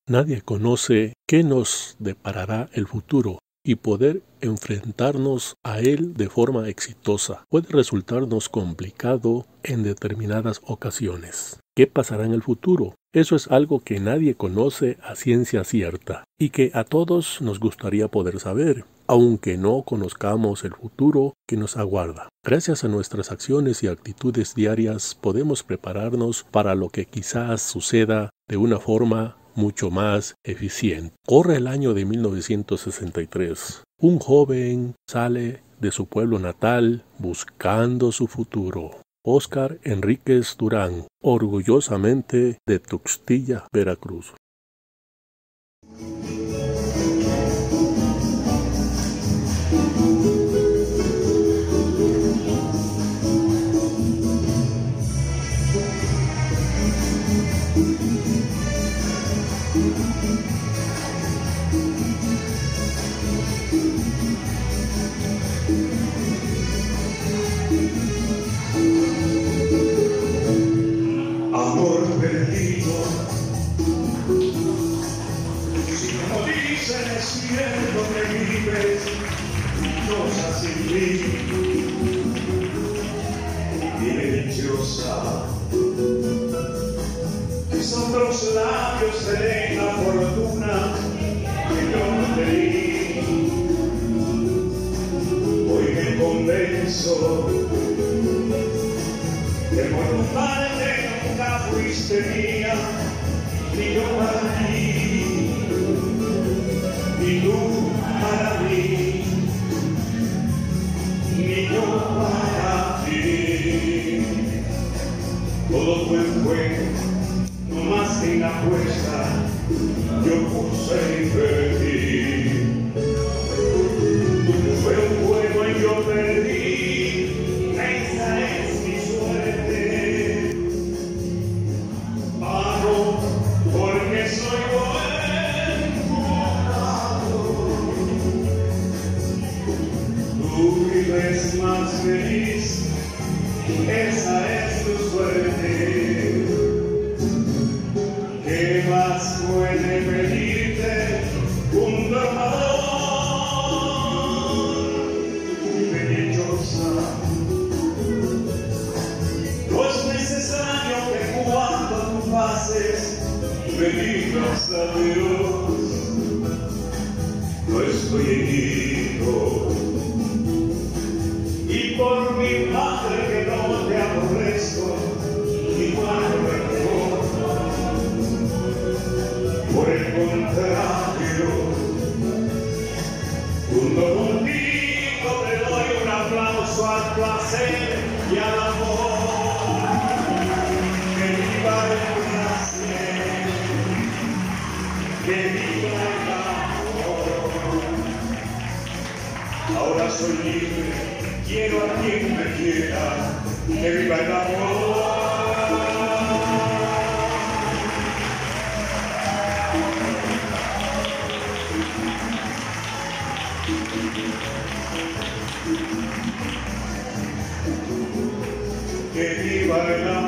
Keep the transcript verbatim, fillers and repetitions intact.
Nadie conoce qué nos deparará el futuro, y poder enfrentarnos a él de forma exitosa puede resultarnos complicado en determinadas ocasiones. ¿Qué pasará en el futuro? Eso es algo que nadie conoce a ciencia cierta y que a todos nos gustaría poder saber, aunque no conozcamos el futuro que nos aguarda. Gracias a nuestras acciones y actitudes diarias podemos prepararnos para lo que quizás suceda de una forma mucho más eficiente. Corre el año de mil novecientos sesenta y tres. Un joven sale de su pueblo natal buscando su futuro. Óscar Enríquez Durán, orgullosamente de Tuxtilla, Veracruz. Amor perdido, si como dicen es cierto que vives, dichosa sin mí, vive dichosa, mis otros labios te den la fortuna que yo no te di. Hoy me convenzo que por tu parte nunca fuiste mía, ni yo para ti, ni tú para mí, ni yo para ti. Todo fue un juego, no más que en la apuesta, yo puse y perdí. Fue un juego y yo perdí, esa es mi suerte. Amo porque soy buen jugador. Tú vives más feliz, esa es tu suerte. ¿Qué más puede pedirte un trovador? Vive dichosa. No es necesario que cuando tú pases me digas adiós. No estoy herido y por mi madre que no te aborrezco, igual mejor. Por el contrario, junto contigo te doy un aplauso al placer y al amor. Que viva el placer, que viva el amor. Ahora soy libre, quiero a quien me quiera, que viva el amor. Que viva el amor.